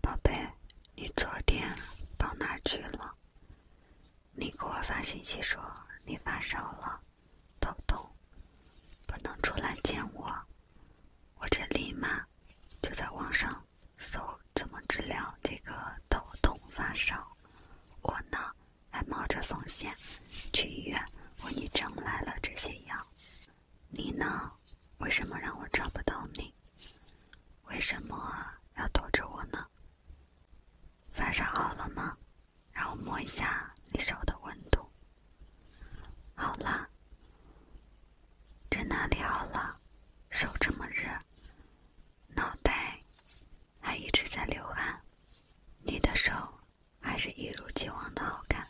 宝贝，你昨天跑哪儿去了？你给我发信息说你发烧了，头痛，不能出来见我。我这立马就在网上搜怎么治疗这个头痛发烧。我呢还冒着风险去医院为你整来了这些药。你呢，为什么让我找不到你？为什么要躲着我呢？发烧好了吗？让我摸一下你手的温度。好了。这哪里好了？手这么热，脑袋还一直在流汗，你的手还是一如既往的好看。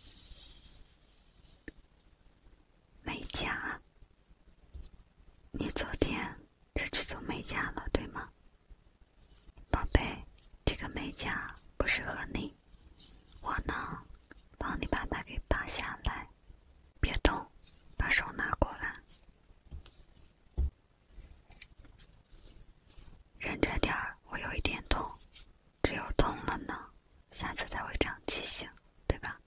美甲，你昨天是去做美甲了，对吗？宝贝，这个美甲不适合你，我呢帮你把它给拔下来。别动，把手拿过来。忍着点儿，我有一点痛，只有痛了呢，下次才会长记性，对吧？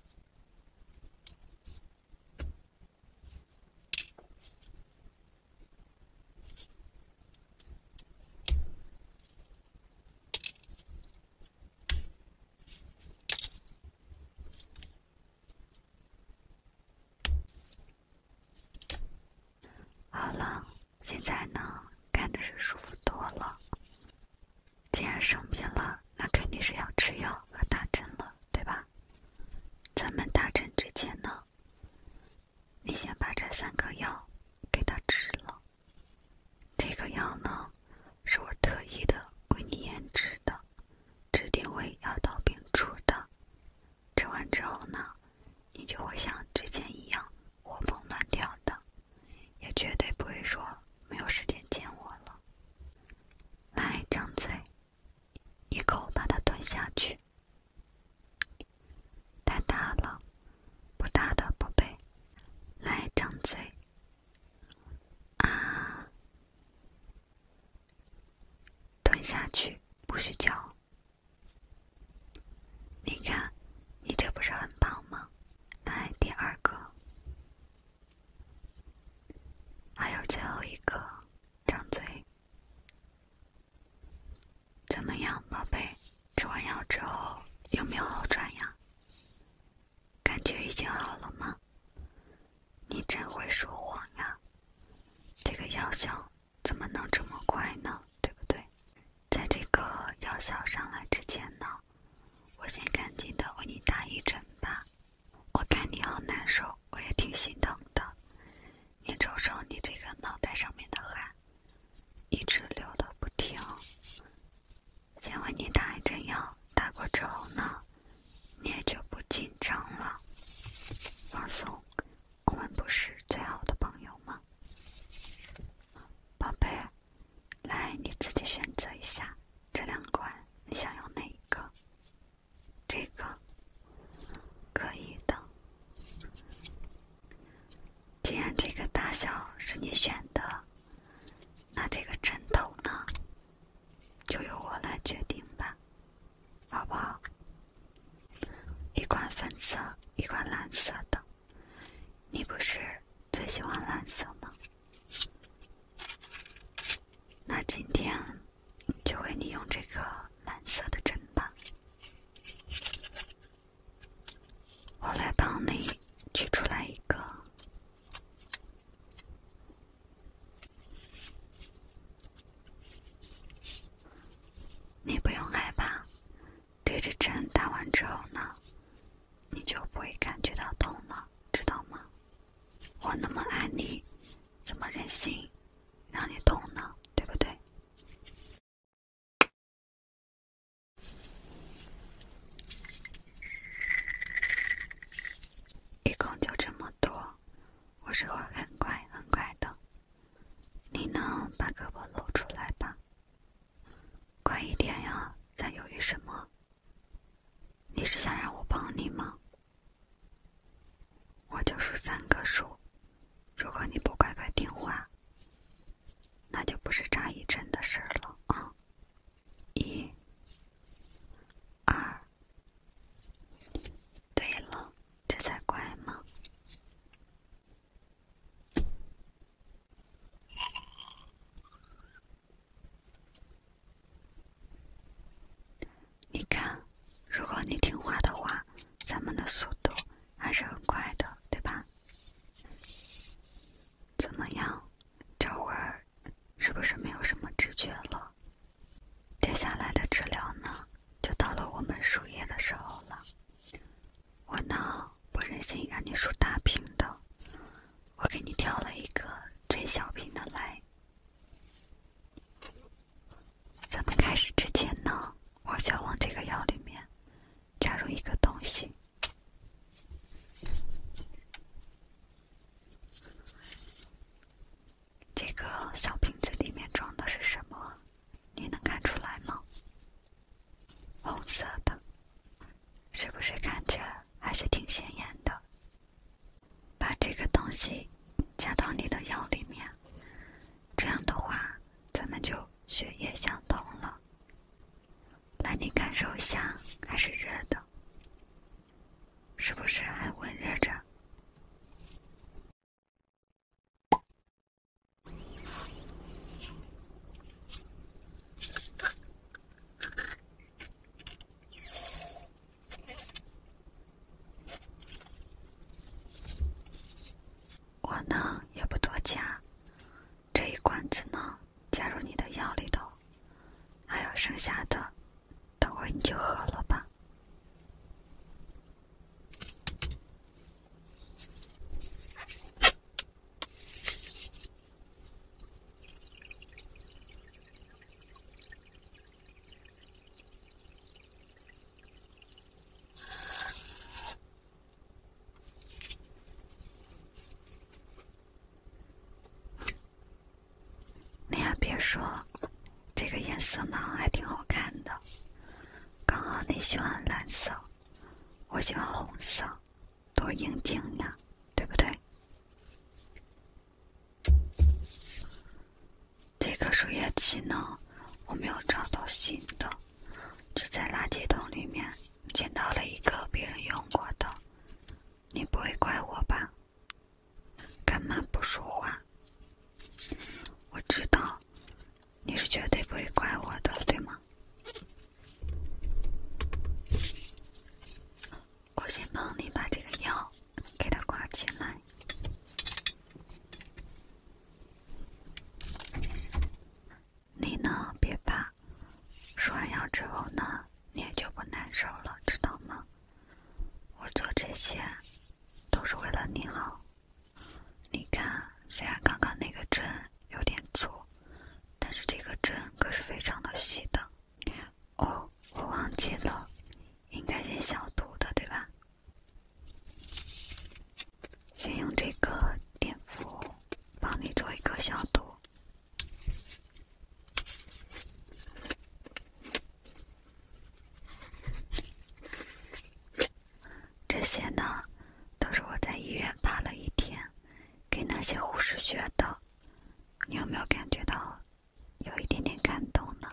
好了，现在呢，看的是舒服多了。既然生病了，那肯定是要吃药和打针了，对吧？咱们打针之前呢，你先把这3个药给它吃了。这个药呢，是我特意的为你研制的，指定为药到病除的。吃完之后呢，你就会像之前一样活蹦乱跳的，也绝对不会说没有时间见我了。来，张嘴，一口把它吞下去。太大了，不大的宝贝。来，张嘴。啊，吞下去，不许嚼。你看，你这不是很棒吗？来，第2个。还有最后一个，张嘴。怎么样，宝贝？吃完药之后有没有好转呀？感觉已经好了吗？你真会说谎呀！这个药效怎么能这么快呢？对不对？在这个药效上来之前呢，我先赶紧的为你打一针吧。我看你好难受，我也挺心疼的。你瞅瞅你这个脑袋上面的汗，一直流的不停。先为你打一针药，打过之后呢，你也就不紧张了，放松。我们不是最好的朋友吗？宝贝，来，你自己选择一下，这2罐你想要哪一个？这个可以的。既然这个大小是你选的，那这个针头呢，就由我来决定吧，好不好？一罐粉色，一罐蓝色的。你不是最喜欢蓝色吗？那今天就为你用这个蓝色的针吧。我来帮你取出来一个。你不用害怕，这支针打完之后呢，你就不会感觉到痛了，知道吗？我那么爱你，怎么忍心让你痛呢？对不对？一共就这么多，我是会很快很快的。你呢，把胳膊露出来吧。快一点呀，在犹豫什么？你是想心让你数大瓶的，我给你挑了一个最小瓶的来。咱们开始之前呢，我需要往这个药里面加入一个东西。这个小瓶子里面装的是什么？你能看出来吗？红色的，是不是看着还是挺显眼的？把这个东西加到你的药里面，这样的话，咱们就血液相通了。来，你感受一下，还是热的，是不是还温热着？我呢也不多加，这一罐子呢加入你的药里头，还有剩下的，等会你就喝了吧。你还别说，这个颜色呢还挺好看的，刚好你喜欢蓝色，我喜欢红色，多应景呀，对不对？这个输液器呢，我没有找到新的，只在垃圾桶里面捡到了一个别人用过的。你不会怪我吧？干嘛不说话？我知道你是绝对不会怪我的，对吗？我先帮你把这个药给它挂起来。你呢，别怕，输完药之后呢，你也就不难受了，知道吗？我做这些都是为了你好。你看，虽然刚刚那个针有点粗，但是这个针可是非常的细的。哦，我忘记了，应该先消毒的，对吧？先用这个碘伏帮你做一个消毒。这些呢，都是我在医院爬了一天，给那些护士学的。你有没有感觉到有一点点感动呢？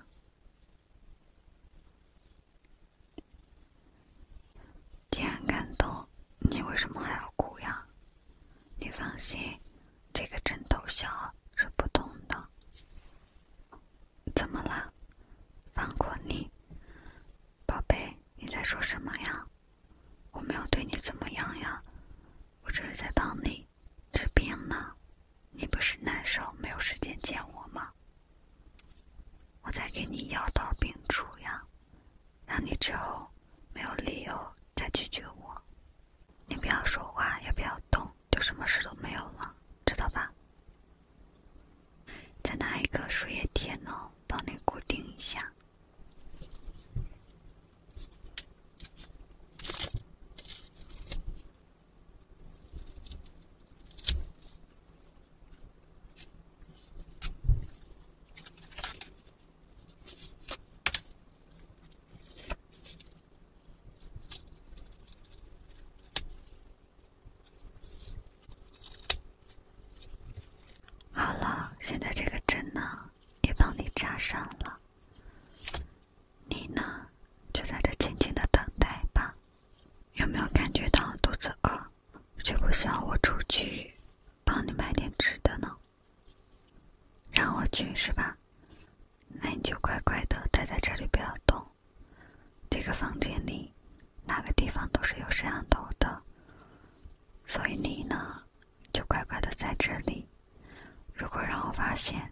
既然感动，你为什么还要哭呀？你放心，这个针头小是不痛的。怎么了？放过你？宝贝，你在说什么呀？我没有对你怎么样呀，我只是在帮你治病呢。你不是难受没有时间见我吗？我在给你药到病除呀，让你之后没有理由再拒绝我。你不要说话，也不要动，就什么事都没有了，知道吧？再拿一个输液贴呢，帮你固定一下。好了，现在这个针呢也帮你扎上了，你呢就在这静静的等待吧。有没有感觉到肚子饿，需不需要我出去帮你买点吃的呢？让我去是吧？那你就乖乖的待在这里不要动。这个房间里哪个地方都是有摄像头的，所以你呢就乖乖的在这里。如果让我发现